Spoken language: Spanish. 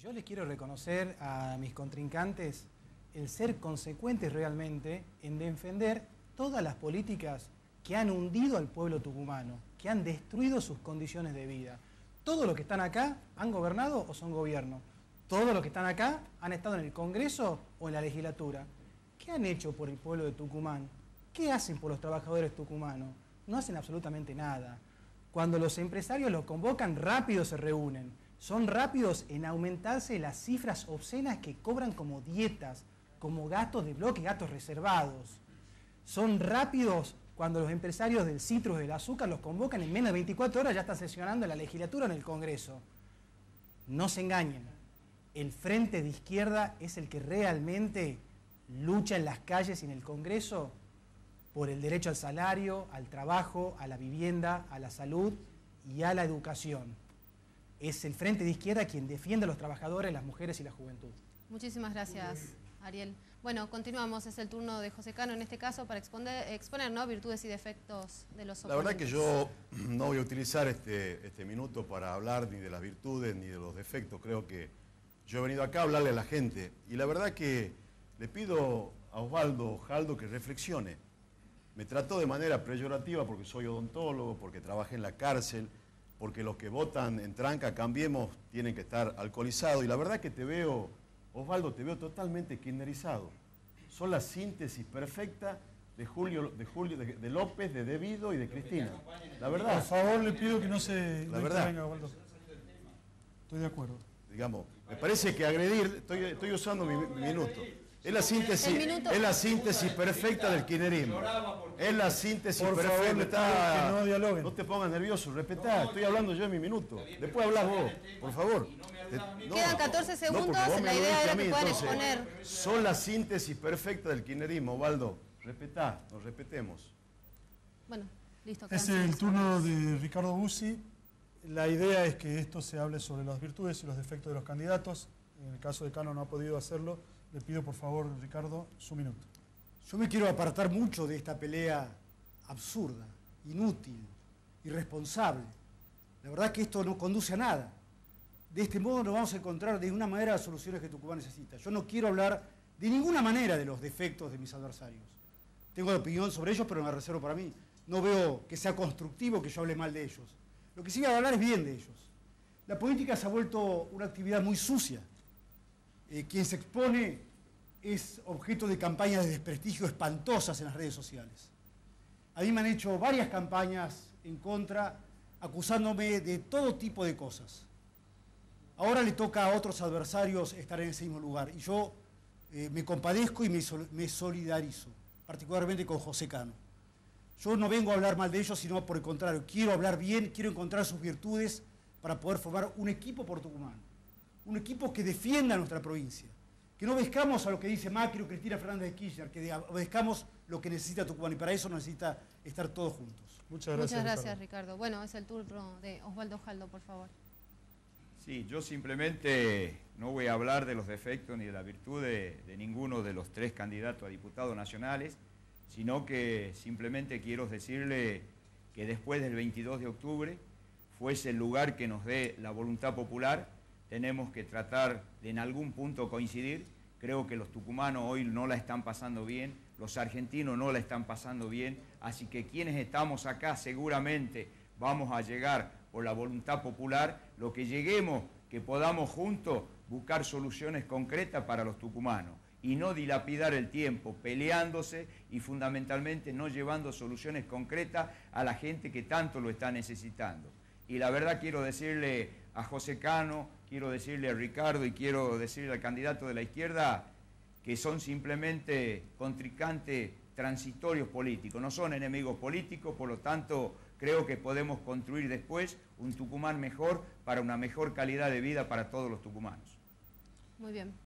Yo les quiero reconocer a mis contrincantes el ser consecuentes realmente en defender todas las políticas que han hundido al pueblo tucumano, que han destruido sus condiciones de vida. Todos los que están acá han gobernado o son gobierno. Todos los que están acá han estado en el Congreso o en la legislatura. ¿Qué han hecho por el pueblo de Tucumán? ¿Qué hacen por los trabajadores tucumanos? No hacen absolutamente nada. Cuando los empresarios los convocan, rápido se reúnen. Son rápidos en aumentarse las cifras obscenas que cobran como dietas, como gastos de bloque, gastos reservados. Son rápidos cuando los empresarios del citrus, del azúcar, los convocan en menos de 24 horas, ya están sesionando en la legislatura o en el Congreso. No se engañen, el Frente de Izquierda es el que realmente lucha en las calles y en el Congreso por el derecho al salario, al trabajo, a la vivienda, a la salud y a la educación. Es el Frente de Izquierda quien defiende a los trabajadores, las mujeres y la juventud. Muchísimas gracias, Ariel. Bueno, continuamos. Es el turno de José Cano, en este caso, para exponer ¿no? virtudes y defectos de los oponentes. La verdad que yo no voy a utilizar este minuto para hablar ni de las virtudes ni de los defectos. Creo que yo he venido acá a hablarle a la gente. Y la verdad que le pido a Osvaldo Jaldo que reflexione. Me trató de manera peyorativa porque soy odontólogo, porque trabajé en la cárcel, porque los que votan en Tranca Cambiemos tienen que estar alcoholizados. Y la verdad que te veo, Osvaldo, te veo totalmente kirchnerizado. Son la síntesis perfecta de López, de Devido y de Cristina. La verdad. Por favor, le pido que no se intervenga, Osvaldo. Estoy de acuerdo. Digamos, me parece que agredir, estoy usando mi minuto. Es la síntesis perfecta del kirchnerismo. Es la síntesis perfecta. No dialoguen. No te pongas nervioso, respetá. Estoy hablando yo en mi minuto. Después hablas vos, por favor. Quedan 14 segundos, la idea era que puedan exponer. Son la síntesis perfecta del kirchnerismo, Osvaldo. Respetá, nos respetemos. Bueno, listo. Es el turno de Ricardo Bussi. La idea es que esto se hable sobre las virtudes y los defectos de los candidatos. En el caso de Cano no ha podido hacerlo. Le pido, por favor, Ricardo, su minuto. Yo me quiero apartar mucho de esta pelea absurda, inútil, irresponsable. La verdad es que esto no conduce a nada. De este modo no vamos a encontrar de ninguna manera las soluciones que Tucumán necesita. Yo no quiero hablar de ninguna manera de los defectos de mis adversarios. Tengo opinión sobre ellos, pero me reservo para mí. No veo que sea constructivo que yo hable mal de ellos. Lo que sí voy a hablar es bien de ellos. La política se ha vuelto una actividad muy sucia. Quien se expone es objeto de campañas de desprestigio espantosas en las redes sociales. A mí me han hecho varias campañas en contra, acusándome de todo tipo de cosas. Ahora le toca a otros adversarios estar en ese mismo lugar. Y yo me compadezco y me solidarizo, particularmente con José Cano. Yo no vengo a hablar mal de ellos, sino por el contrario, quiero hablar bien, quiero encontrar sus virtudes para poder formar un equipo por Tucumán. Un equipo que defienda a nuestra provincia, que no obedezcamos a lo que dice Macri o Cristina Fernández de Kirchner, que obedezcamos lo que necesita Tucumán, y para eso necesita estar todos juntos. Muchas gracias, Ricardo. Bueno, es el turno de Osvaldo Jaldo, por favor. Sí, yo simplemente no voy a hablar de los defectos ni de la virtud de ninguno de los tres candidatos a diputados nacionales, sino que simplemente quiero decirle que después del 22 de octubre fuese el lugar que nos dé la voluntad popular. Tenemos que tratar de en algún punto coincidir. Creo que los tucumanos hoy no la están pasando bien, los argentinos no la están pasando bien, así que quienes estamos acá seguramente vamos a llegar por la voluntad popular, lo que lleguemos, que podamos juntos buscar soluciones concretas para los tucumanos y no dilapidar el tiempo peleándose y fundamentalmente no llevando soluciones concretas a la gente que tanto lo está necesitando. Y la verdad quiero decirle a José Cano, quiero decirle a Ricardo y quiero decirle al candidato de la izquierda que son simplemente contrincantes transitorios políticos, no son enemigos políticos, por lo tanto creo que podemos construir después un Tucumán mejor para una mejor calidad de vida para todos los tucumanos. Muy bien.